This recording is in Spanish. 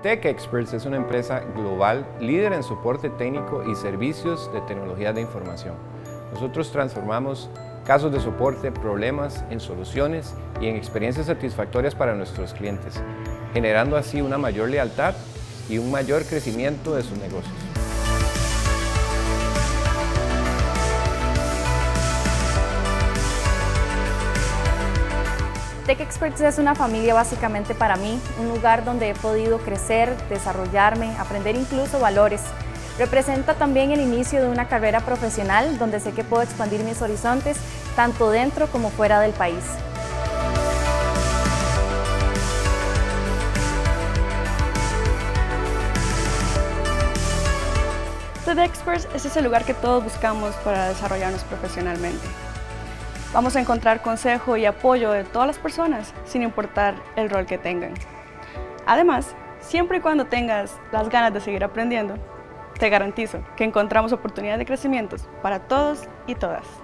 TechExperts es una empresa global líder en soporte técnico y servicios de tecnología de información. Nosotros transformamos casos de soporte, problemas en soluciones y en experiencias satisfactorias para nuestros clientes, generando así una mayor lealtad y un mayor crecimiento de sus negocios. TechExperts es una familia básicamente para mí, un lugar donde he podido crecer, desarrollarme, aprender incluso valores. Representa también el inicio de una carrera profesional donde sé que puedo expandir mis horizontes tanto dentro como fuera del país. TechExperts es ese lugar que todos buscamos para desarrollarnos profesionalmente. Vamos a encontrar consejo y apoyo de todas las personas, sin importar el rol que tengan. Además, siempre y cuando tengas las ganas de seguir aprendiendo, te garantizo que encontramos oportunidades de crecimiento para todos y todas.